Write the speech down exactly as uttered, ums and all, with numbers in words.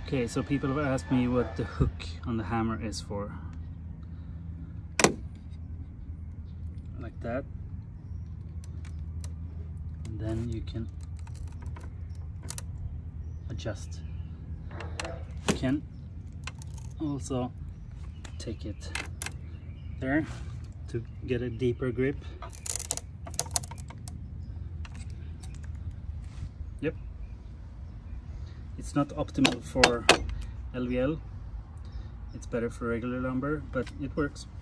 Okay, so people have asked me what the hook on the hammer is for. Like that. And then you can adjust. You can also take it there to get a deeper grip. Yep. It's not optimal for L V L. It's better for regular lumber, but it works.